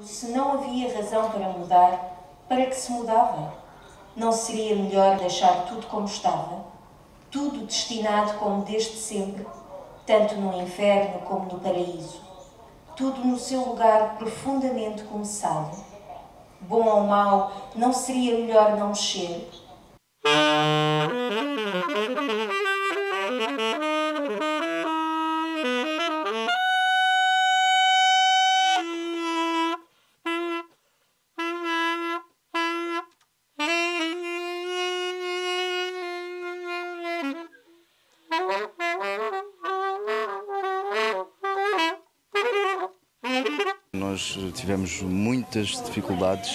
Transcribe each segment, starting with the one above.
Se não havia razão para mudar, para que se mudava? Não seria melhor deixar tudo como estava? Tudo destinado como desde sempre, tanto no inferno como no paraíso. Tudo no seu lugar profundamente começado. Bom ou mau, não seria melhor não mexer? Nós tivemos muitas dificuldades.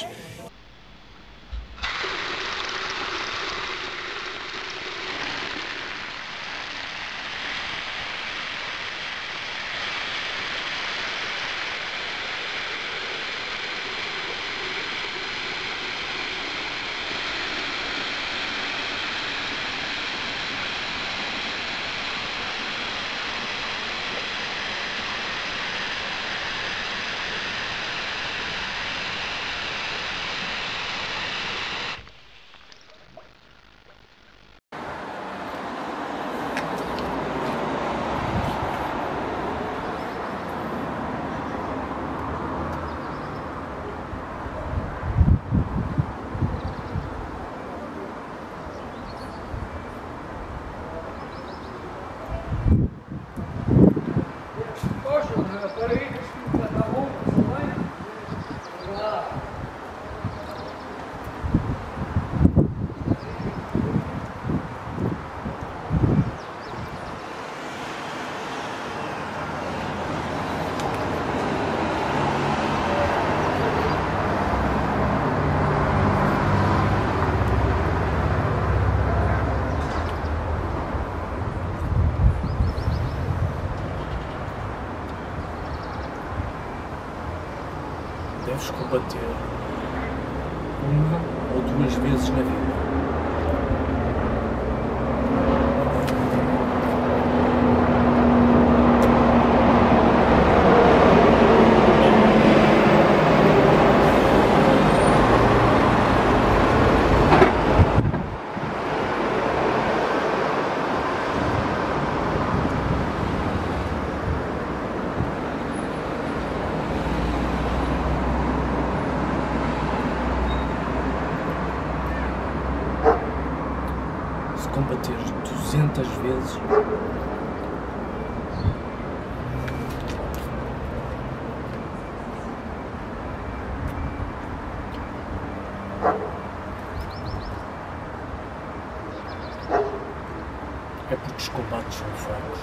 Deves combater uma ou duas vezes na vida. Se combateres 200 vezes, é porque os combates são fracos.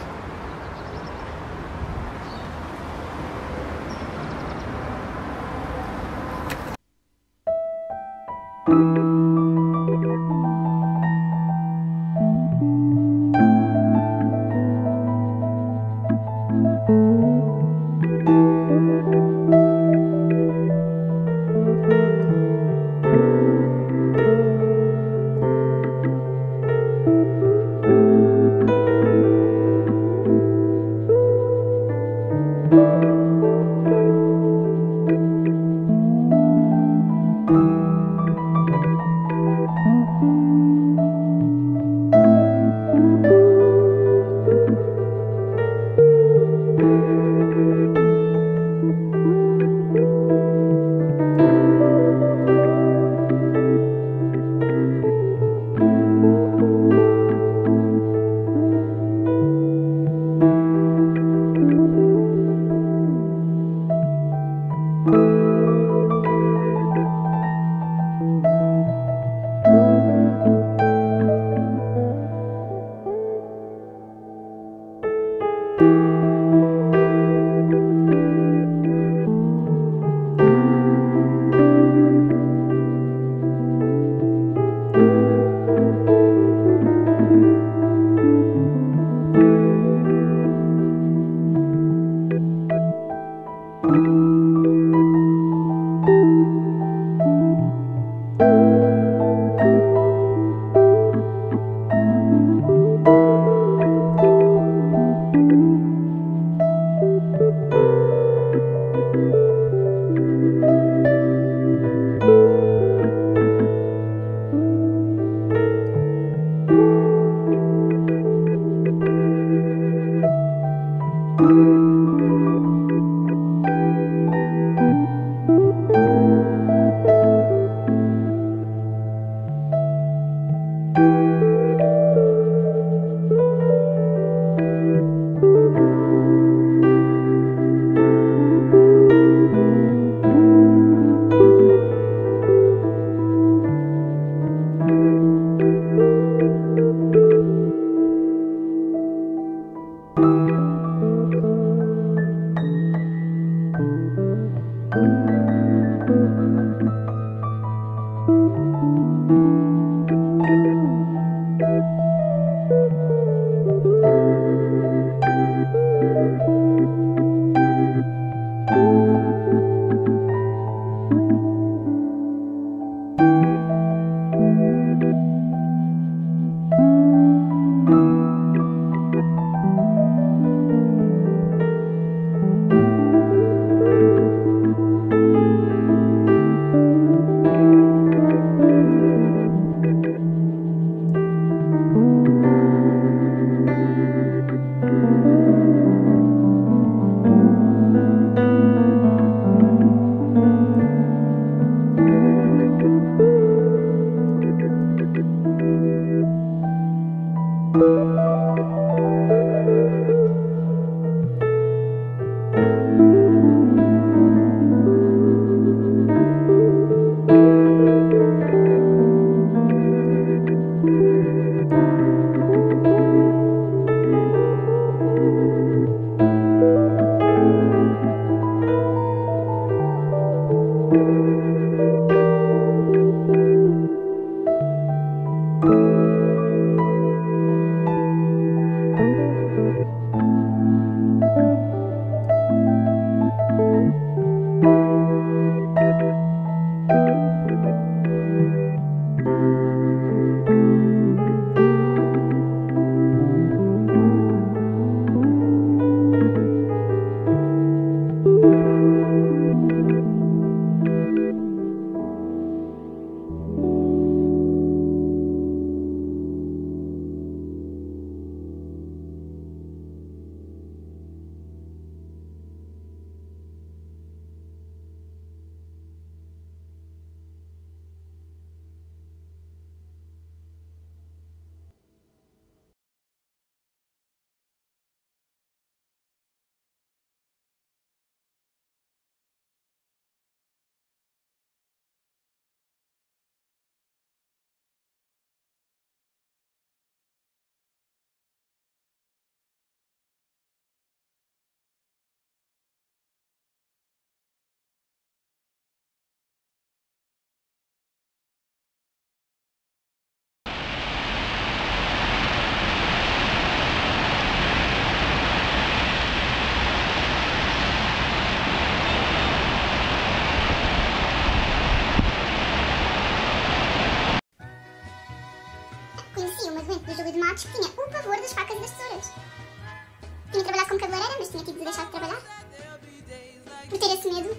Conheci uma doente do Júlio de Matos que tinha o pavor das facas e das tesouras. Tinha trabalhado como cabeleireira, mas tinha tido de deixar de trabalhar. Por ter esse medo.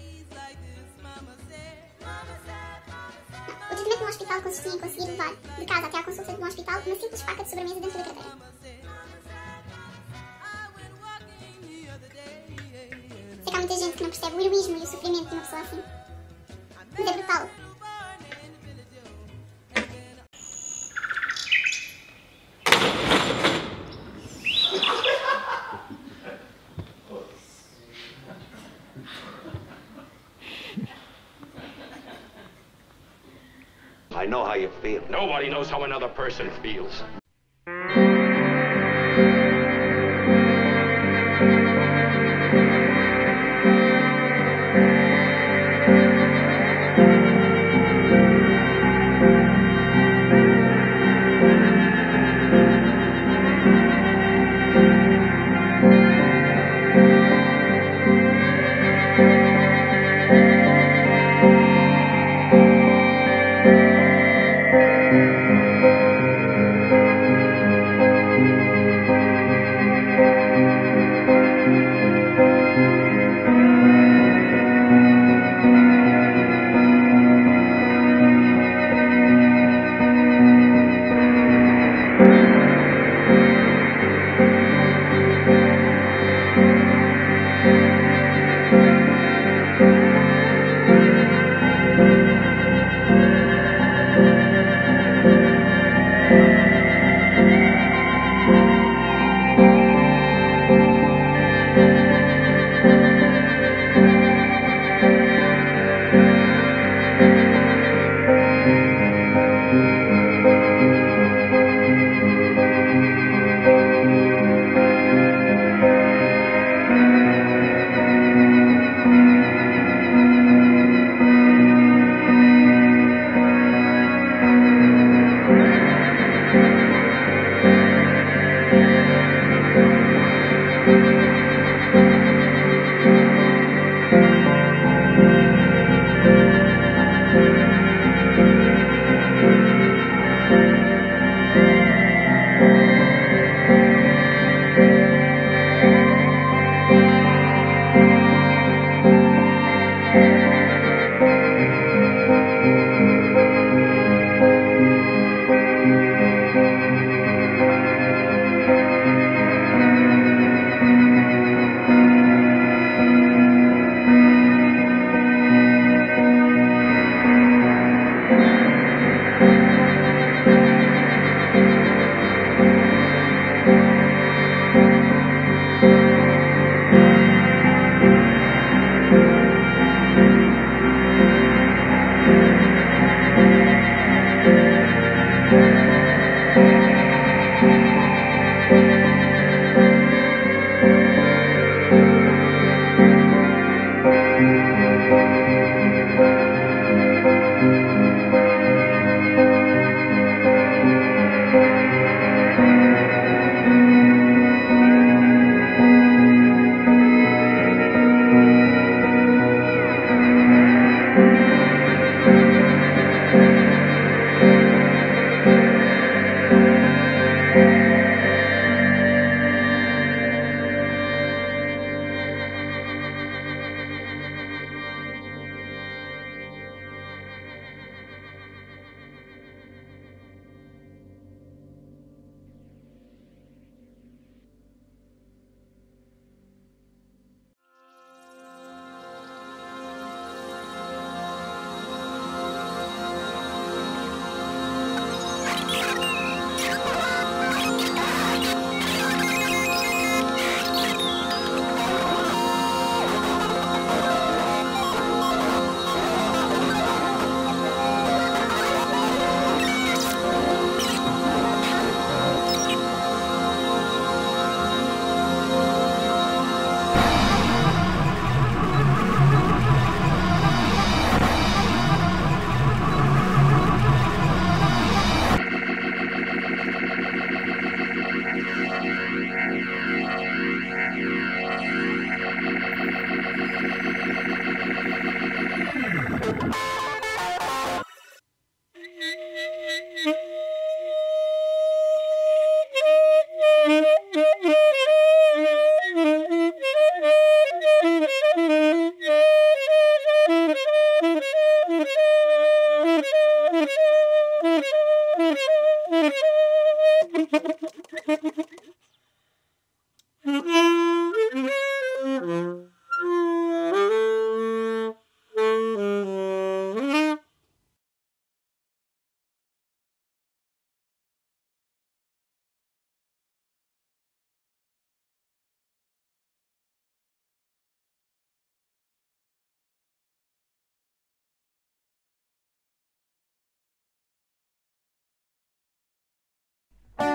O tratamento no hospital consistia em conseguir levar de casa até à consulta de um hospital uma simples faca de sobremesa dentro da carteira. Sei que há muita gente que não percebe o heroísmo e o sofrimento de uma pessoa assim. Mas é brutal. I know how you feel. Nobody knows how another person feels.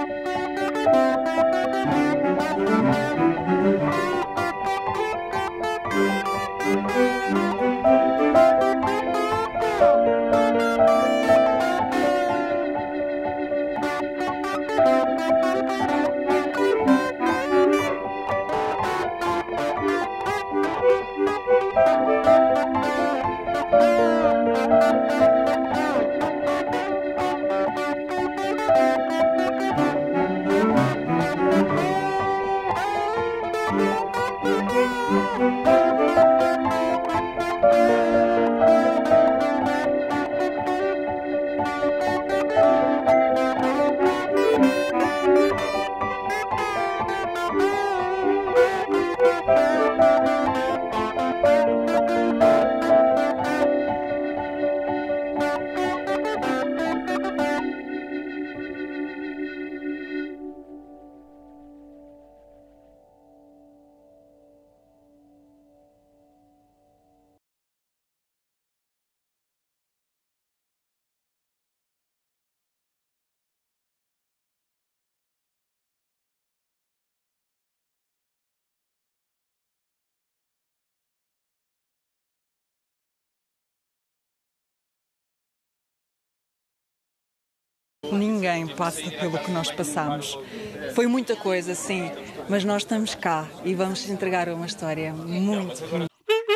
Ninguém passa pelo que nós passamos. Foi muita coisa, sim, mas nós estamos cá e vamos entregar uma história muito bonita.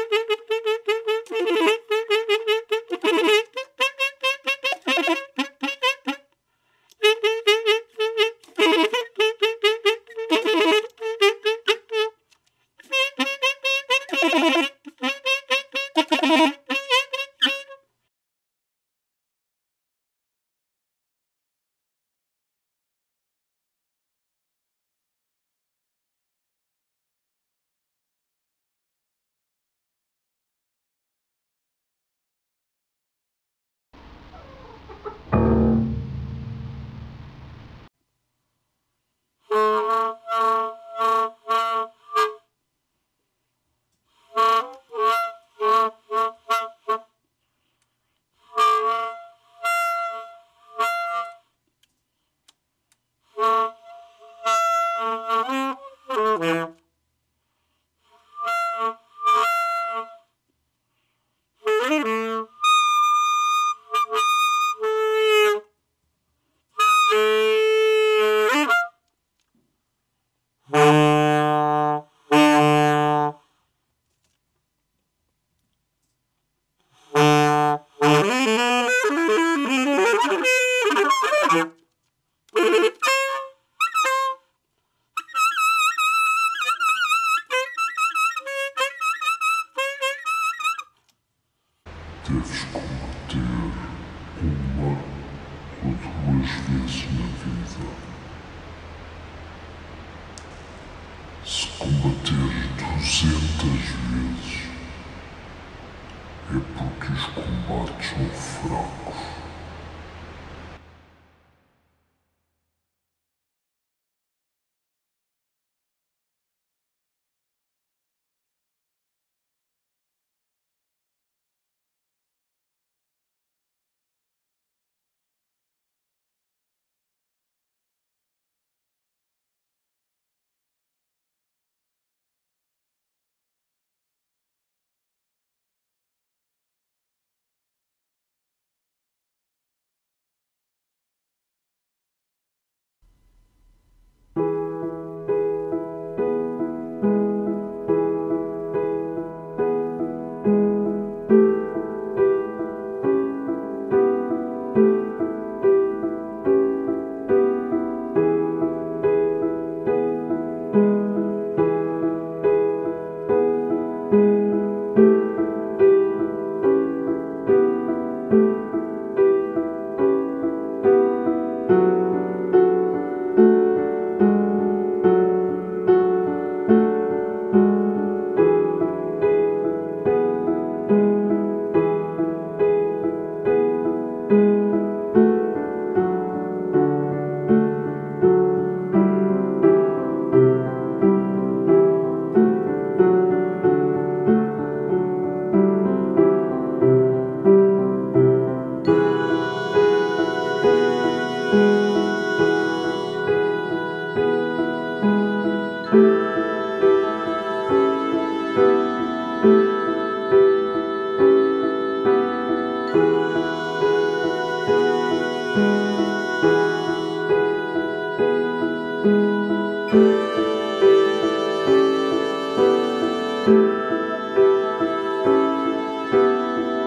Deves combater uma ou duas vezes na vida. Se combateres 200 vezes, é porque os combates são fracos.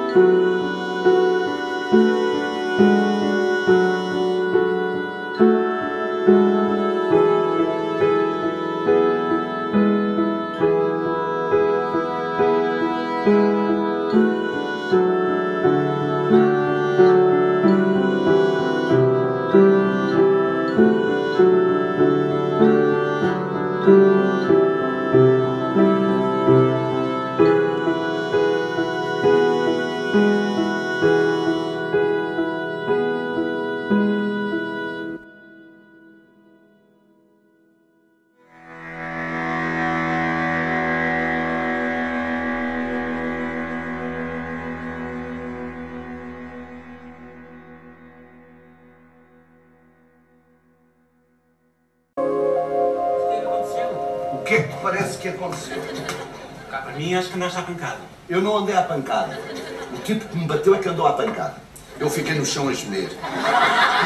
O que é que te parece que aconteceu? Cá para mim, acho que andaste à pancada. Eu não andei à pancada. O tipo que me bateu é que andou à pancada. Eu fiquei no chão a gemer.